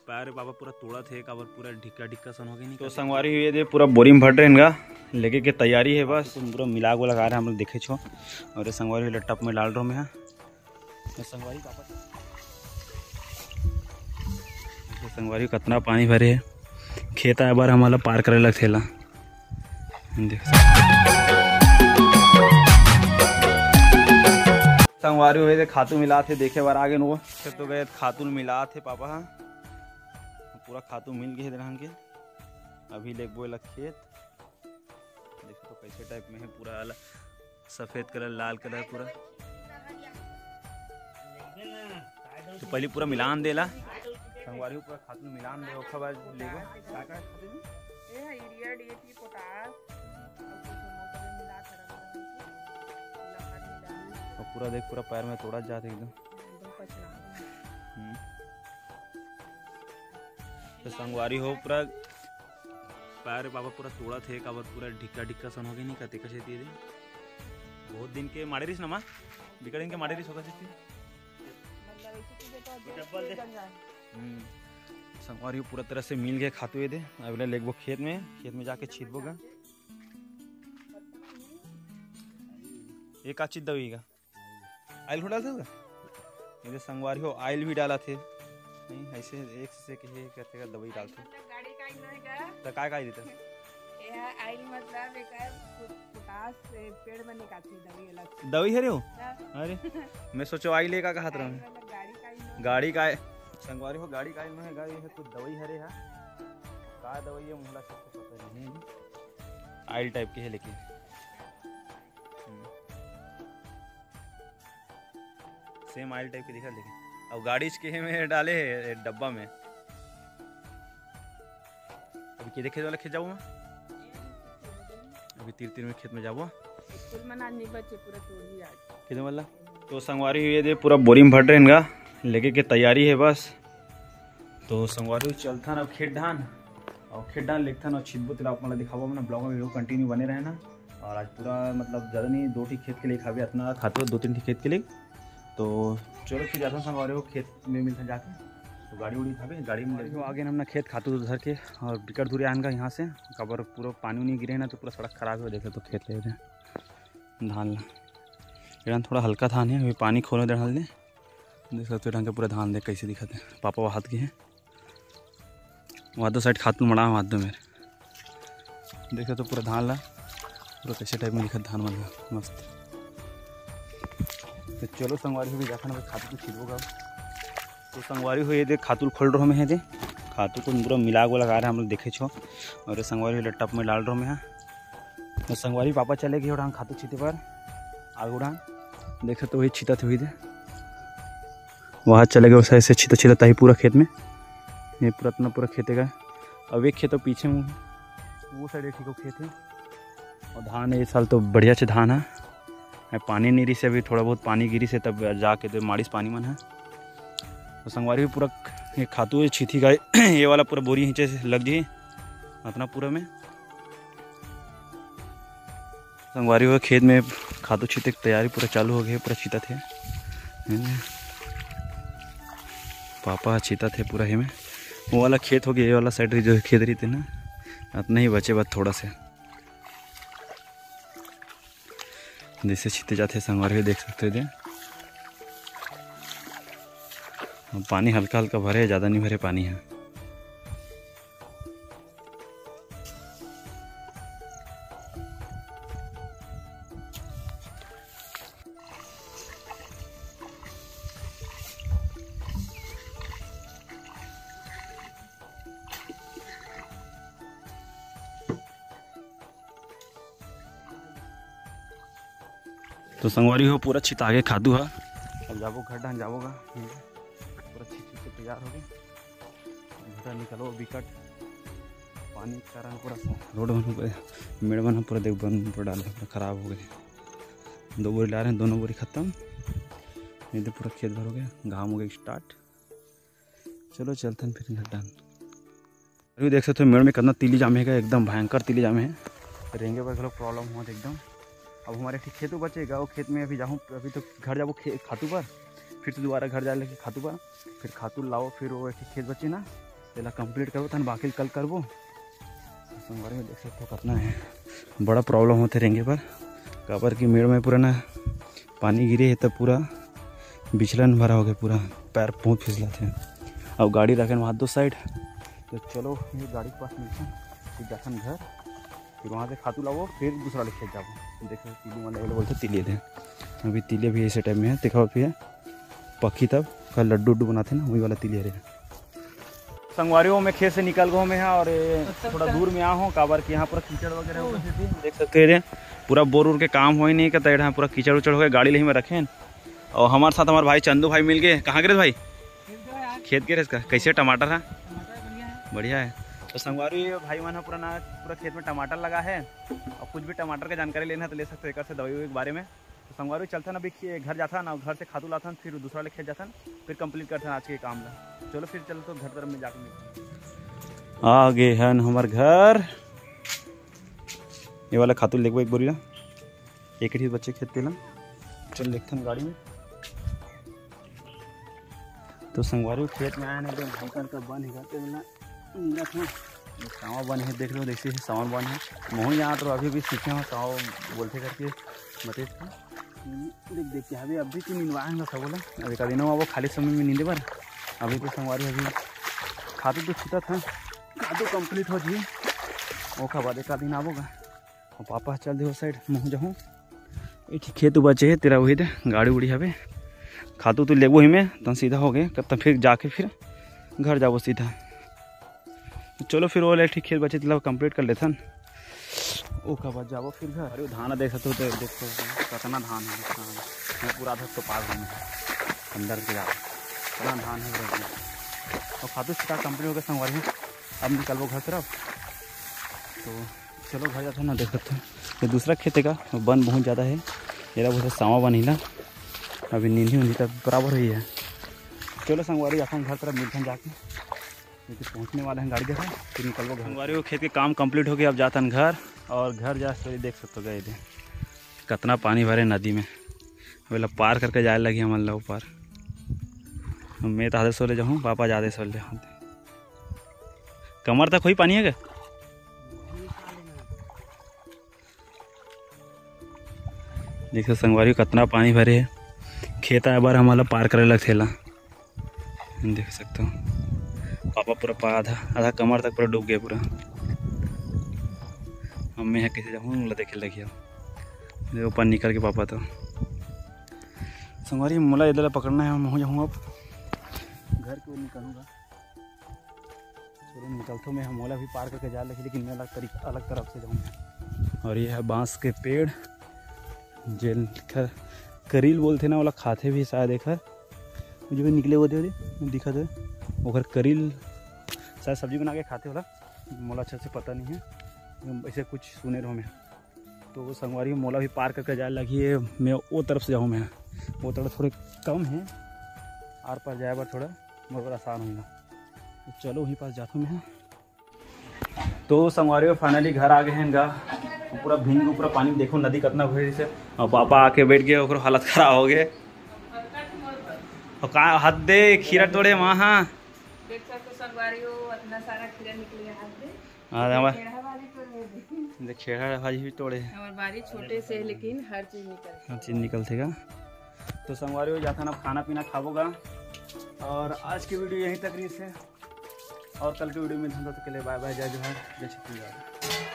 पैर बाबा पूरा तोड़ा थे काबर पूरा ढिक्का ढिक्का सन हो गई नहीं तो संगवारी हुई है पूरा बोरिंग भट रहे इनका लेके के तैयारी है बस तो पूरा मिला को लगा रहे हम लोग देखे छो और संगवारी हुई टप में डाल रहा हूँ मैं संगवारी पापा संगवारी कितना पानी भरे है खेत आए बार हमारा पार करे लग थेला देख संगवारी हुए थे खातू मिला थे देखे बार आगे नो तो गए खातू मिला थे पापा पूरा खातू मिल गए धान के अभी ले बोए लग खेत देखो तो कैसे टाइप में है पूरा सफेद कलर लाल कलर पूरा तो पहले पूरा मिलान देला संगवारी पूरा खातू मिलान दे ओखा बाद लेगो का का खातू ए यूरिया डीएपी पोटास और पूरा देख पूरा पैर में तोड़ा जाते एकदम तो संगवारी हो पूरा पैर बाबा पूरा तोड़ा थे काबर पूरा ढिक्का ढिक्का सन हो गई नहीं कहते कैसे थी बहुत दिन के मारे रिस नमा बिकड़ दिन के मारे रिस होगा संगवारी पूरा तरह से मिल गए खाते हुए थे अगले लेगबो खेत में जाके छीटबो गा एक आची दवी का आयल हो डालते ये संगवारी हो आयल भी डाला थे नहीं ऐसे एक से कहते का दवाई डालते तो काय काय देता आयल मतलब एक पोटास पेड़ में निकालती दवाई है रे हो अरे मैं सोचो आयल का हाथ रहा गाड़ी का संगवारी हो गाड़ी का में है गाड़ी है कुछ दवाई है रे का दवाई है मुहला सबको पता नहीं आयल टाइप की है लेकिन सेम आयल टाइप के दिखा लेकिन अब गाड़ी के में डाले है डब्बा में अभी के देखे वाला खेत जाऊँ मैं अभी तीर में खेत में जाऊँ कितने वाला तो संगवारी हुई है पूरा बोरिंग भट रहे इनका लेके के तैयारी है बस तो संगवारी चलता अब खेत धान और खेत धान लिखता और छिटबो तेरा आप दिखावा अपना ब्लॉग में वीडियो कंटिन्यू बने रहे ना और आज पूरा मतलब ज़्यादा नहीं 2 खेत के लिए खावे इतना खाते हुए 2-3 खेत के लिए तो चलो फिर जाता हूँ संगवारी को खेत में मिलता जाके तो गाड़ी उड़ी खावे गाड़ी में आगे ना अपना खेत खाते उधर के और बिकट दूरी आन का यहाँ से कबर पूरा पानी नहीं गिरे ना तो पूरा सड़क खराब हो देखे तो खेत ले रहे धान ला थोड़ा हल्का धान है अभी पानी खोले डाल दे देख सकते ढंग के पूरा धान देख कैसे दिखते हैं पापा वो हाथ के हैं वहाँ दो साइड खातून मड़ा हाथ दो मेरे देखे तो पूरा धान ला पूरा कैसे टाइप में दिखा धान वाला मस्त तो चलो संगवारी हुई जाकर खातू को छिड़ोगा तो संगवारी हुई देख खातूल खोल रहा है दे खातू को पूरा मिला को लगा रहे हम लोग देखे छो और संगवारी हुई टप में डाल रहा मैं तो संगवारी पापा चले गए उड़ान खातू छीते पर आग उड़ान देखे तो वही छीता हुई दे वहाँ चले गए वैसे ऐसे छीता ही पूरा खेत में ये पूरा अपना पूरा खेत है अब एक खेत तो पीछे में वो साइड ठीक खेत है और धान है इस साल तो बढ़िया से धान है पानी नहीं रही से अभी थोड़ा बहुत पानी गिरी से तब जाके तो मारिस पानी मन है तो संगवारी भी पूरा ये खातू है छीती का ये वाला पूरा बोरी नीचे से लग गई अपना पूरा में संगवारी हुआ खेत में खातू छीते की तैयारी पूरा चालू हो गई पूरा छीता थे पापा छीता थे पूरा में वो वाला खेत हो गया ये वाला साइड जो खेत रही थी ना इतना ही बचे बात थोड़ा से जैसे छीते जाते संगवारी देख सकते थे पानी हल्का हल्का भरे ज़्यादा नहीं भरे पानी है तो संगवारी हो पूरा छित आगे खादू है अब जाबो घर डान जाबोगा पूरा छित से तैयार हो गए घर निकलो बिकट पानी के कारण पूरा रोड बना मेड़ बना पूरा देख बन पूरा डाल पूरा खराब हो गए 2 बोरी ला रहे हैं दोनों बोरी खत्म नहीं तो पूरा खेत भर हो गया घाम हो गया स्टार्ट चलो चलते हैं फिर घर डान अभी देख सकते हो मेड़ में कितना तीली जामे है एकदम भयंकर तीली जामे है रेंगे पर प्रॉब्लम हुआ था एकदम अब हमारे खेतों बचेगा वो खेत में अभी जाऊँ अभी तो घर जाबो खातू पर फिर तो दोबारा घर जा लेके खातू पर फिर खातू लाओ फिर वो एक खेत बचे ना पहला कंप्लीट करो तन बाकी कल करबो। संगवारी में देख सकते हो कितना है बड़ा प्रॉब्लम होते रहेंगे पर काबर की मेड़ में पूरा ना पानी गिरे है तब पूरा बिचलन भरा हो गया, पूरा पैर बहुत फिसला थे। अब गाड़ी रखें वहाँ दो साइड, तो चलो ये गाड़ी के पास मिलते हैं, फिर जाते घर, फिर वहाँ से खातू लाओ, फिर दूसरा वाले खेत जाओ। देखो तीली वाले बोलते तिले थे, अभी तिले भी ऐसे टाइम में है। देखो फिर पक्की तब कल लड्डू उड्डू बनाते ना वही वाला तिले रहे। संगवारियों में खेत से निकल गए मैं और थोड़ा दूर में आ हूँ काबर कि यहाँ पूरा कीचड़ वगैरह हो गई थी, देख सकते हैं पूरा बोर उर के काम हो ही नहीं करता यहाँ पूरा कीचड़ उचड़ हो गया। गाड़ी ले में रखें और हमारे साथ हमारे भाई चंदू भाई मिल गए। कहाँ गिरे भाई? खेत गिरे इसका। कैसे टमाटर है? बढ़िया है। तो संगवारी भाई मन पूरा खेत में टमाटर लगा है और कुछ भी टमाटर का जानकारी लेना है तो ले सकते हैं एक से दवाई के बारे में। तो संगवारी चलता ना अभी घर जाता ना, घर से खातू लाता फिर दूसरा वाले खेत जाता फिर कंप्लीट करते आज के काम ला। चलो फिर चलो तो घर तरफ में जाकर मिलते आ गए हैं हमारे घर। ये वाला खातू लेगो एक बोरी एक ही बच्चे खेत पेला। चल देखते हैं गाड़ी में। तो संगवारी खेत में आया ना एकदम का बन है सावा बन है, देख लो देखिए सावन बन है। मोहन यहाँ तो अभी भी सीखे हो साव बोलते करके बते देख के अभी अभी तो मिलवाएंगे सब बोला। अभी का दिन वो खाली समय में नींदे पर अभी तो संगवारी अभी खाते तो छूटा था खादो कंप्लीट हो जी वो का बाद एक दिन आवोगा और पापा चल दे वो साइड मुँह जाऊँ एक खेत बचे है तेरा वही दे गाड़ी उड़ी हवे खातू तो लेबो ही में तो सीधा हो गए तब फिर जाके फिर घर जाओ सीधा। चलो फिर वो ठीक खेत बचे मतलब कंप्लीट कर लेते हैं वो का बाद जाओ फिर घर। अरे धान देख सकते हो तो देखो कितना धान है पूरा आधा तो पास है अंदर के कितना धान है और खातू सीधा कंप्लीट हो गया संगवारी में। अब निकलो घर तरफ तो चलो घर जाते हैं ना। देख सकते हो ये दूसरा खेत का वन बहुत ज़्यादा है, मेरा बहुत सावा बन हिला अभी नींदी उन्हीं तक बराबर ही है। चलो संगवारी अपन घर तरफ मिलते हैं जाके क्योंकि पहुँचने वाले हैं गाड़ी जगह फिर निकलो घर। संगवारी वो खेत के काम कंप्लीट हो गया, अब जाता है घर और घर जा तो देख सकते हो गए थे कितना पानी भरे नदी में। पहले पार करके जाए लगी हमारे लोग पार। मैं तो आधे सो ले जाऊँ पापा ज़्यादा सो ले कमर तक कोई पानी है क्या? देखो संगवारी कितना पानी भरे है, खेत आया बार हमारा पार करे लग थेला देख सकते हो। पापा पूरा आधा कमर तक पूरा डूब गया पूरा। मम्मी है कैसे जाऊँ देखे लगी देखो ऊपर निकल के पापा तो संगवारी मोला इधर पकड़ना है। मैं जाऊँ अब घर को निकलूँगा। चलो निकलता मैं मोला भी पार करके जा लगी लेकिन मैं अलग तरफ से जाऊँगा। और ये है बांस के पेड़ जेल करील बोलते ना वाला खाते भी शायद एक मुझे भी निकले हुए थे दिखा थे वो करील शायद सब्जी बना के खाते वाला मोला अच्छा से पता नहीं है ऐसे कुछ सुने रहो मैं। तो वो संगवारी मोला भी पार करके जाए लगी है। मैं वो तरफ से जाऊँ मैं वो तरफ थोड़े कम है आर पार जाए बार थोड़ा मोर आसान होगा। तो चलो वहीं पास जाता हूँ मैं। तो संगवारी फाइनली घर आ गए हैं गा पूरा भींग पूरा पानी देखो नदी कितना भरी से और पापा आके बैठ गए और हालत खराब हो गए और कहाँ हाथ दे खीरा तोड़े वहाँ देख सकते संगवारी इतना सारा खीरा निकल गया हाथ दे। देख खेड़ा भाजी भी तोड़े हमारी बारी छोटे से लेकिन हर चीज निकलतेगा। तो संगवारी जाता ना खाना पीना खाओगा और आज की वीडियो यहीं तक रही है और कल की वीडियो में धंधा तो के लिए बाय बाय जय जोहार जय छत्तीसगढ़।